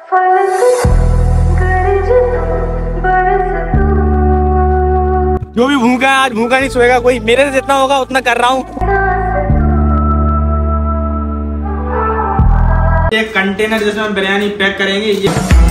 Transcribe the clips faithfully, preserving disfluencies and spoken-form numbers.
जो भी भूखा है आज भूखा नहीं सोएगा कोई, मेरे से जितना होगा उतना कर रहा हूँ। एक कंटेनर जिसमें हम बिरयानी पैक करेंगे, ये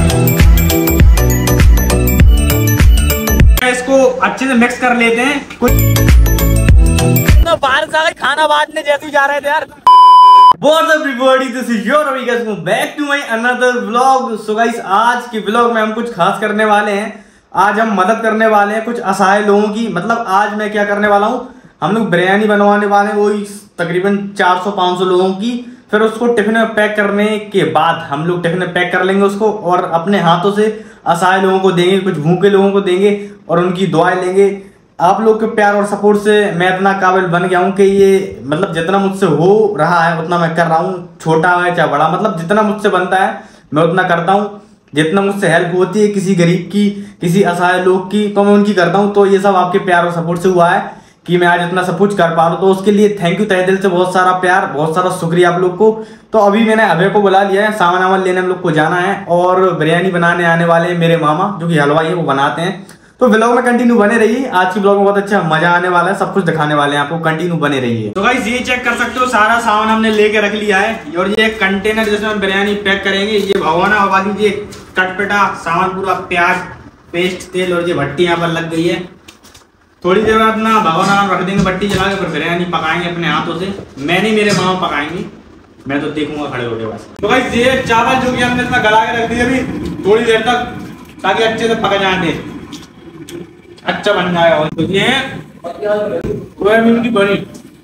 इसको अच्छे से मिक्स कर लेते हैं। कुछ तो बाहर से खाना बांटने जैसे जा रहे थे यार। What's up everybody, this is your Ravi guys, back to my another vlog। So guys, आज के vlog में हम कुछ खास करने वाले हैं। आज हम मदद करने वाले हैं कुछ असहाय लोगों की। मतलब आज मैं क्या करने वाला हूँ, हम लोग बिरयानी बनवाने वाले हैं वही तकरीबन चार सौ पाँच सौ लोगों की। फिर उसको टिफिन में पैक करने के बाद हम लोग टिफिन में पैक कर लेंगे उसको, और अपने हाथों से असहाय लोगों को देंगे, कुछ भूखे लोगों को देंगे और उनकी दुआएं लेंगे। आप लोग के प्यार और सपोर्ट से मैं इतना काबिल बन गया हूँ कि ये मतलब जितना मुझसे हो रहा है उतना मैं कर रहा हूँ, छोटा है चाहे बड़ा, मतलब जितना मुझसे बनता है मैं उतना करता हूँ। जितना मुझसे हेल्प होती है किसी गरीब की, किसी असहाय लोग की, तो मैं उनकी करता हूँ। तो ये सब आपके प्यार और सपोर्ट से हुआ है कि मैं आज इतना सब कुछ कर पा रहा हूँ। तो उसके लिए थैंक यू तहे दिल से, बहुत सारा प्यार, बहुत सारा शुक्रिया आप लोग को। तो अभी मैंने अभय को बुला लिया है, सामान वामान लेने हम लोग को जाना है, और बिरयानी बनाने आने वाले हैं मेरे मामा जो कि हलवाई है, वो बनाते हैं। तो व्लॉग में कंटिन्यू बने रहिए, आज की व्लॉग में बहुत अच्छा मजा आने वाला है, सब कुछ दिखाने वाले हैं आपको, कंटिन्यू बने रहिए। तो गाइस ये चेक कर सकते हो सारा सामान हमने लेके रख लिया है, और ये कंटेनर जिसमें हम बिरयानी पैक करेंगे, ये भगवाना हवा लीजिए, कटपेटा सामान पूरा, प्याज, पेस्ट, तेल, और ये भट्टी यहाँ पर लग गई है। थोड़ी देर बाद अपना भगवाना रख देंगे भट्टी जला के, फिर बिरयानी पकाएंगे अपने हाथों से। मैं नहीं, मेरे मामा पकाएंगे, मैं तो देखूंगा खड़े होके बस। तो गाइस ये चावल जो कि हमने इसमें गला के रख दिए अभी थोड़ी देर तक, ताकि अच्छे से पक जाए, अच्छा बन जाएगा। तो ये सोयाबीन की बड़ी,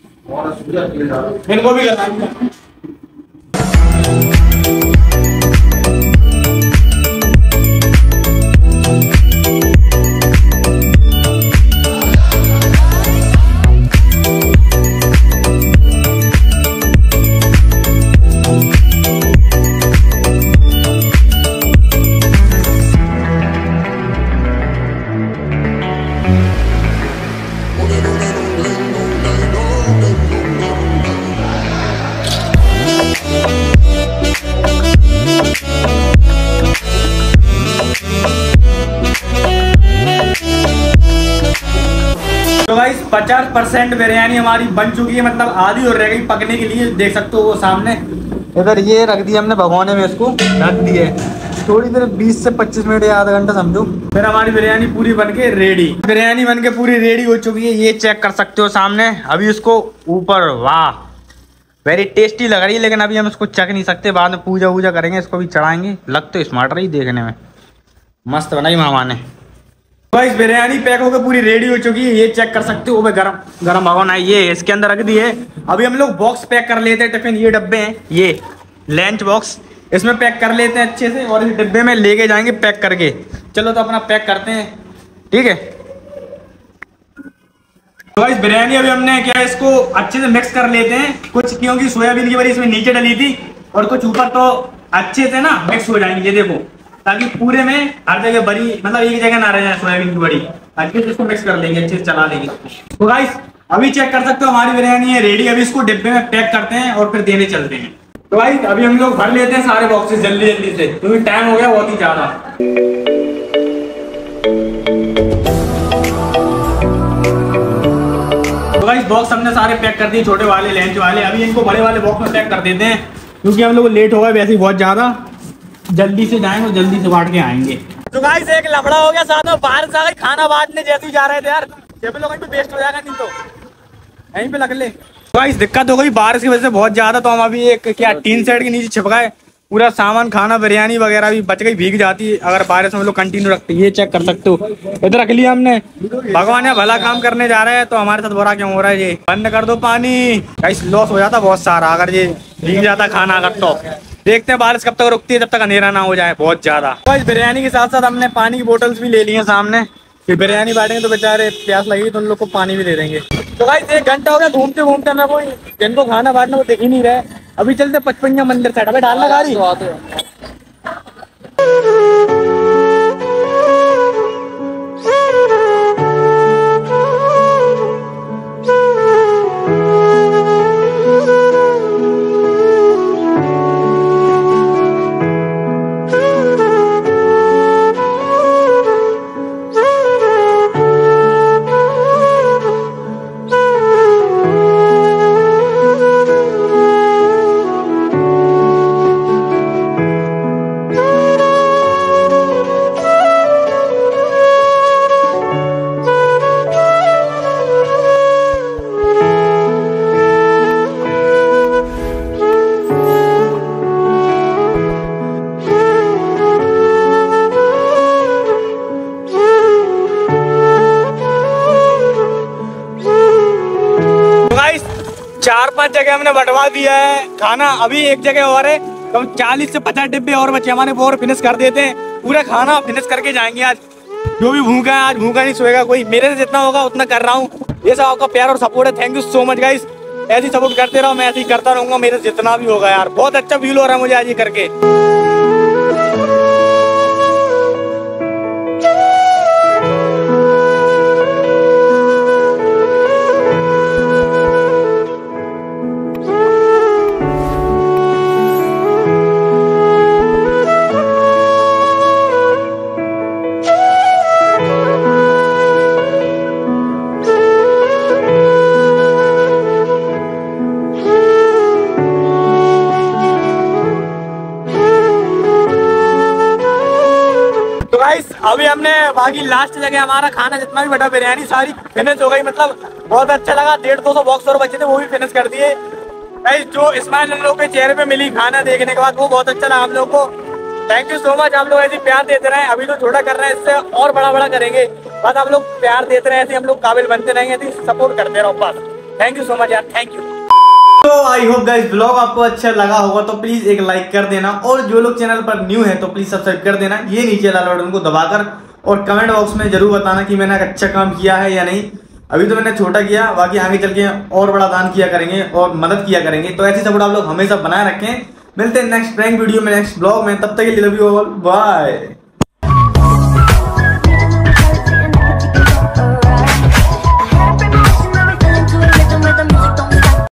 इनको भी लगाएंगे। तो गाइस पचास परसेंट बिरयानी हमारी बन चुकी है, मतलब आधी और रह गई पकने के लिए। देख सकते हो वो सामने, इधर ये रख दिया हमने भगोने में, इसको रख दिए थोड़ी देर, बीस से पच्चीस मिनट या आधा घंटा समझो, फिर हमारी बिरयानी पूरी बनके रेडी। बिरयानी बनके पूरी रेडी हो चुकी है, ये चेक कर सकते हो सामने। अभी उसको ऊपर, वाह वेरी टेस्टी लग रही है, लेकिन अभी हम इसको चख नहीं सकते, बाद में पूजा वूजा करेंगे, इसको भी चढ़ाएंगे। लग तो स्मार्ट रही देखने में, मस्त बनाई मामा ने। गाइस बिरयानी पैक होकर पूरी रेडी हो चुकी है, ये चेक कर सकते हो। वो गरम गरम भगोना है, ये इसके अंदर रख दिए। अभी हम लोग बॉक्स पैक कर लेते हैं, टिफिन, ये डब्बे हैं, ये लंच बॉक्स, इसमें पैक कर लेते हैं अच्छे से, और इस डिब्बे में लेके जाएंगे पैक करके। चलो तो अपना पैक करते हैं, ठीक है। तो गाइस बिरयानी अभी हमने क्या है, इसको अच्छे से मिक्स कर लेते हैं, कुछ क्योंकि सोयाबीन की बड़ी इसमें नीचे डली थी और कुछ ऊपर, तो अच्छे से ना मिक्स हो जाएंगे, ये देखो, ताकि पूरे में हर जगह बड़ी, मतलब एक जगह ना रह जाए सोयाबीन की बड़ी। अच्छे से इसको मिक्स कर लेंगे, अच्छे से चला लेंगे। तो गाइस अभी चेक कर सकते हो हमारी बिरयानी है रेडी। अभी इसको डिब्बे में पैक करते हैं और फिर देने चलते हैं। तो गाइस अभी हम लोग भर लेते हैं सारे बॉक्सेस जल्दी जल्दी से, क्योंकि टाइम हो गया बहुत ही ज्यादा। तो गाइस बॉक्स हमने सारे पैक कर दिए, छोटे वाले, लंच वाले। अभी इनको बड़े वाले बॉक्स में पैक कर देते हैं, क्योंकि हम लोग लेट हो गए वैसे ही बहुत ज्यादा, जल्दी से जाएंगे और जल्दी से बांट के आएंगे। तो गाइस एक लफड़ा हो गया साथ में, बाहर से आके खाना बांटने जैसे ही जा रहे थे यार, लोग पे वेस्ट हो जाएगा, नहीं तो यहीं पे लग ले। तो गाइस दिक्कत हो गई बारिश की वजह से बहुत ज्यादा, तो हम अभी एक क्या टीन सेट के नीचे छिप गए। पूरा सामान, खाना, बिरयानी वगैरह भी बच गई, भीग जाती है अगर बारिश में हम लोग कंटिन्यू रखते। ये चेक कर सकते हो, इधर रख लिया हमने। भगवान ने भला काम करने जा रहे हैं तो हमारे साथ बुरा क्यों हो रहा है। ये बंद कर दो पानी, गाइस लॉस हो जाता बहुत सारा अगर ये भीग जाता खाना अगर। तो देखते हैं बारिश कब तक रुकती है, जब तक अंधेरा ना हो जाए बहुत ज्यादा। तो इस बिरयानी के साथ साथ हमने पानी की बोतल्स भी ले ली हैं सामने, फिर बिरयानी बांटेंगे तो बेचारे प्यास लगेगी तो उन लोग को पानी भी दे देंगे। तो गाइस एक घंटा हो गया घूमते घूमते, मैं कोई जिनको खाना बांटना वो दिख ही नहीं रहे। अभी चलते पचपनिया मंदिर साइड, अबे डालना गाड़ी। चार पांच जगह हमने बंटवा दिया है खाना, अभी एक जगह और है तो चालीस से पचास डिब्बे और बच्चे हमारे वो और फिनिश कर देते हैं। पूरा खाना फिनिश करके जाएंगे आज। जो भी भूखा है आज भूखा नहीं सोएगा कोई। मेरे से जितना होगा उतना कर रहा हूँ। ये सब आपका प्यार और सपोर्ट है। Thank you so much guys. ऐसे ही सपोर्ट करते रहो, मैं ऐसे ही करता रहूंगा। मेरे से जितना भी होगा यार, बहुत अच्छा फील हो रहा है मुझे आज ये करके। अभी हमने बाकी लास्ट जगह हमारा खाना जितना भी बटा बिरयानी सारी फिनिश हो गई। मतलब बहुत अच्छा लगा। डेढ़ दो सौ बॉक्स और बचे थे वो भी फिनिश कर दिए। जो स्माइल हम लोग के चेहरे पे मिली खाना देखने के बाद वो बहुत अच्छा लगा हम लोग को। Thank you so much. आप लोग ऐसे प्यार देते रहे। अभी तो छोटा कर रहे हैं, इससे और बड़ा बड़ा करेंगे। बस आप लोग प्यार देते रहे, ऐसे हम लोग काबिल बनते रहेंगे, ऐसे सपोर्ट करते रहो बस। थैंक यू सो मच यार, थैंक यू। तो आई होप गाइस ब्लॉग आपको अच्छा लगा होगा तो प्लीज एक लाइक कर देना, और जो लोग चैनल पर न्यू है तो प्लीज सब्सक्राइब कर देना ये नीचे लाल बटन को दबाकर, और कमेंट बॉक्स में जरूर बताना कि मैंने अच्छा काम किया है या नहीं। अभी तो मैंने छोटा किया, बाकी आगे चल के और बड़ा दान किया करेंगे और मदद किया करेंगे। तो ऐसी सपोर्ट आप लोग हमेशा बनाए रखें। मिलते हैं नेक्स्ट प्रैंक वीडियो में, नेक्स्ट ब्लॉग में। तब तक के लिए लव यू ऑल, बाय।